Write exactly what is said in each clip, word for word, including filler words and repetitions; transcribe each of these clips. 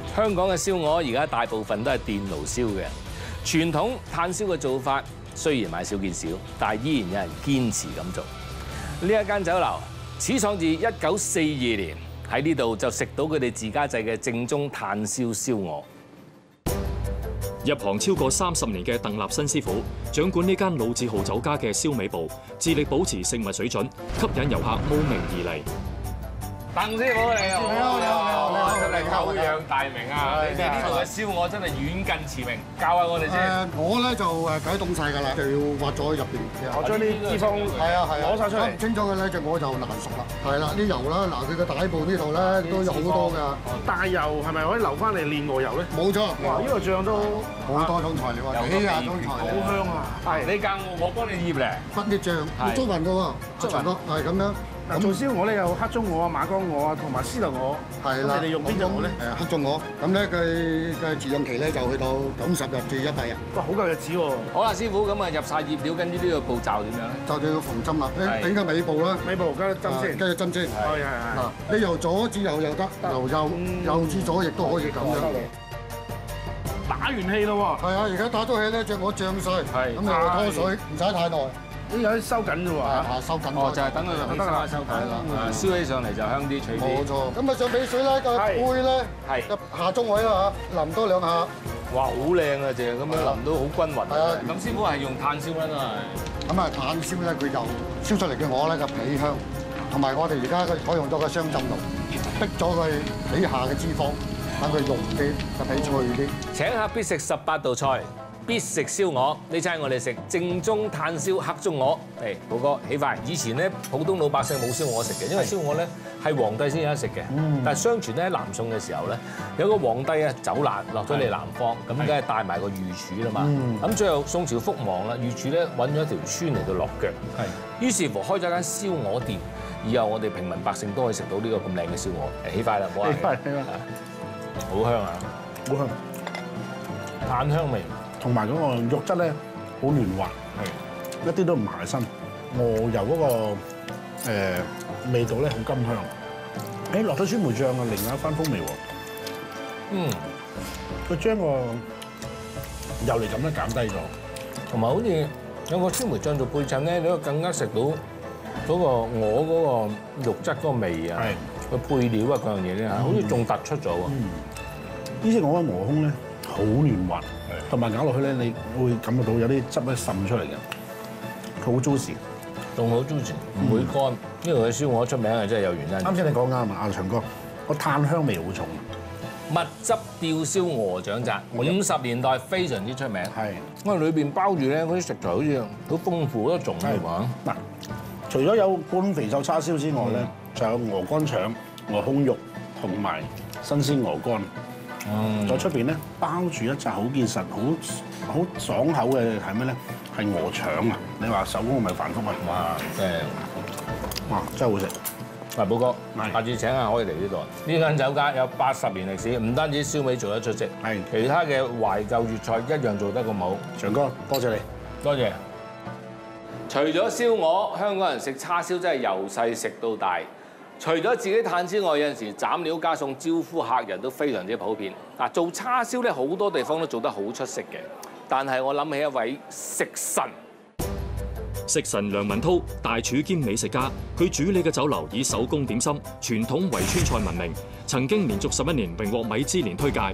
香港嘅燒鵝而家大部分都係電爐燒嘅，傳統炭燒嘅做法雖然買少見少，但係依然有人堅持咁做。呢一間酒樓始創自一九四二年，喺呢度就食到佢哋自家製嘅正宗炭燒燒鵝。 入行超過三十年嘅鄧立新師傅，掌管呢間老字號酒家嘅燒味部，致力保持食物水準，吸引遊客慕名而嚟。 鄧師傅你好， 你好，你好，你好，你好， 真係久仰大名啊！你哋呢度嘅燒鵝真係遠近馳名，教下我哋先。 誒，我咧就誒解凍晒㗎啦，就要挖咗入邊。 我將啲脂肪係啊係啊攞晒出嚟。 唔清楚嘅咧，隻鵝就難熟啦。係啦，啲油啦，嗱佢嘅底部呢度咧都有好多㗎。 大油係咪可以留翻嚟煉鵝油咧？ 冇錯。 哇！呢個醬都好多種材料啊，幾廿種材料。 好香啊！ 係你教我，我幫你醃咧。 不啲醬，要捉勻㗎喎，捉勻咯，係咁樣。 嗱，做燒鵝咧有黑中鵝啊、馬崗鵝啊，同埋獅頭鵝。 係啦。 咁你哋用邊隻鵝咧？ 誒黑中鵝，咁咧佢嘅飼養期咧就去到九十日至一百日。 哇！好夠日子喎。 好啦，師傅，咁啊入晒醃料，跟住呢個步驟點樣咧？ 就要縫針啦，整個尾部啦。 尾部加針先。 跟住針先。 係係係。 嗱，你由左至右又得，由右右至左亦都可以咁樣。 打完氣咯喎。 係啊，而家打咗氣咧，隻鵝漲晒， 係咁就拖水，唔使太耐。 呢有啲收緊啫喎。 啊，收緊。 哦，就係等佢入去收收緊啦。燒起上嚟就香啲、脆啲。 冇錯。咁啊，上俾水咧，個杯咧， 係下中位啦嚇，淋多兩下。 哇，好靚啊！淨係咁樣淋到好均勻。 係啊。 咁師傅係用炭燒啦，都係。 咁啊，炭燒咧，佢就燒出嚟嘅鵝咧個皮香，同埋我哋而家嘅採用咗個雙浸爐，逼咗佢底下嘅脂肪，等佢溶啲，個皮脆啲。 請客必食十八道菜。必食燒鵝，呢餐我哋食正宗炭燒黑中鵝。誒，寶哥起筷。以前咧，普通老百姓冇燒鵝食嘅，因為燒鵝咧係皇帝先有得食嘅。但係相傳咧喺南宋嘅時候咧，有個皇帝啊走難落咗嚟南方，咁梗係帶埋個御廚啦嘛。咁最後宋朝覆亡啦，御廚咧揾咗一條村嚟到落腳。係。於是乎開咗間燒鵝店，以後我哋平民百姓都可以食到呢個咁靚嘅燒鵝。起筷啦，唔好客氣。好香啊！ 好香， 炭香味。 同埋嗰個肉質咧好嫩滑，係一啲都唔麻身。鵝油嗰個誒味道咧好甘香。誒落咗酸梅醬啊，另一番風味喎。 嗯， 佢將個油膩感咧減低咗， 同埋好似有個酸梅醬做配襯咧，你會更加食到嗰個鵝嗰個肉質嗰個味啊，個配料啊嗰樣嘢咧，好似仲突出咗喎。 呢隻我嘅鵝胸咧好嫩滑。同埋咬落去咧，你會感覺到有啲汁咧滲出嚟嘅，佢好 juicy， 仲好 juicy，唔會乾。呢度嘅燒鵝出名係真係有原因。 啱先你講啱啊，阿長哥，個炭香味好重。 蜜汁吊燒鵝掌扎，五十年代非常之出名。 係， 因為裏邊包住咧嗰啲食材好似好豐富好多種嘅嘛。 嗱，除咗有半肥瘦叉燒之外咧，仲有鵝肝腸、鵝胸肉同埋新鮮鵝肝。嗯，在出邊咧包住一紮好結實、好好爽口嘅係咩咧？係鵝腸啊！你話手工咪繁複啊？ 哇，正！ 哇，真係好食！ 嗱，寶哥， 係下次請下可以嚟呢度。呢間酒家有八十年歷史，唔單止燒味做得出色， 係其他嘅懷舊粵菜一樣做得咁好。 長哥，多謝你， 多謝。除咗燒鵝，香港人食叉燒真係由細食到大。除咗自己炭之外，有陣時斬料加餸招呼客人都非常之普遍。嗱，做叉燒咧好多地方都做得好出色嘅，但係我諗起一位食神。 食神梁文韜，大廚兼美食家，佢主理嘅酒樓以手工點心、傳統圍村菜聞名，曾經連續十一年榮獲米芝蓮推介。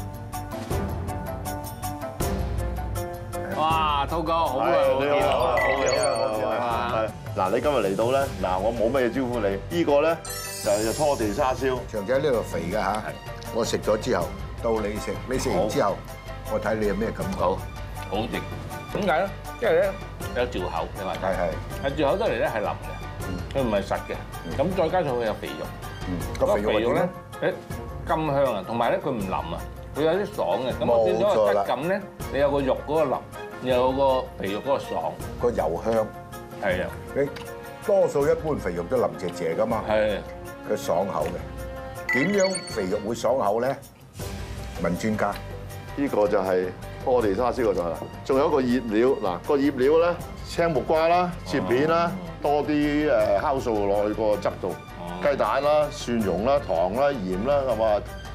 哇，韜哥好耐冇見啦！好嘅，好嘅。 嗱，你今日嚟到咧，嗱，我冇乜嘢招呼你。呢個咧就係拖地叉燒， 長仔呢度肥㗎嚇，我食咗之後到你食，你食完之後，我睇你有咩感覺？ 好，好食。點解咧？因為咧有嚼口，你話係係， 係嚼口得嚟咧係腍嘅，佢唔係實嘅。咁再加上佢有肥肉， 個肥肉咧，誒甘香啊，同埋咧佢唔腍啊，佢有啲爽嘅。咁我變咗個質感咧，你有個肉嗰個腍，又有個肥肉嗰個爽， 個油香。 係啊， 你多數一般肥肉都腍謝謝㗎嘛， 係佢爽口嘅。點樣肥肉會爽口咧？問專家。 呢個就係拖地叉燒嗰度啦。仲有一個醃料，嗱個醃料咧，青木瓜啦，切片啦，多啲誒酵素落去個汁度，雞蛋啦、蒜蓉啦、糖啦、鹽啦，係嘛？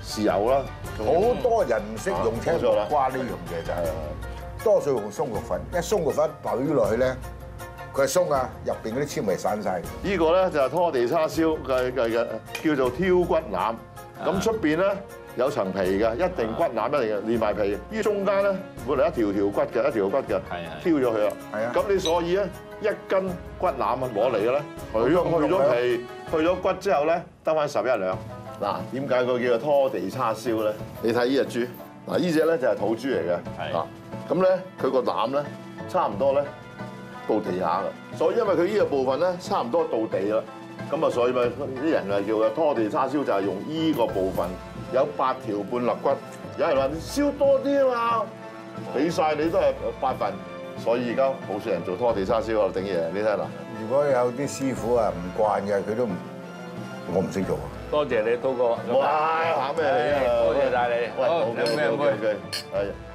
豉油啦， 好多人唔識用青冇錯啦木瓜呢樣嘢就係，多數用鬆肉粉，一鬆肉粉懟落去咧，佢係鬆啊，入邊嗰啲纖維散晒。 呢個咧就係拖地叉燒嘅嘅嘅，叫做挑骨腩。咁出邊咧有層皮嘅，一定骨腩一定嘅，連埋皮。呢中間咧會嚟一條條骨嘅，一條骨嘅，挑咗佢啦。 係啊咁你所以咧一斤骨腩啊攞嚟嘅咧，去咗去咗皮，去咗骨之後咧，得翻十一兩。嗱，點解佢叫做拖地叉燒咧？你睇呢隻豬，嗱呢隻咧就係土豬嚟嘅。嗱，咁咧佢個腩咧差唔多咧到地下㗎，所以因為佢呢個部分咧差唔多到地啦。咁啊，所以咪啲人啊叫嘅拖地叉燒就係用依個部分，有八條半肋骨。有人話你燒多啲啊嘛，俾晒你都係八份，所以而家好少人做拖地叉燒啊，頂嘢。你睇嗱， 如果有啲師傅啊唔慣嘅，佢都唔，我唔識做啊。 多謝你，刀哥。 哇，考咩你啊？ 多謝晒你。 喂， 好， 好嘅， 飲咩飲好嘅， 杯？ 係。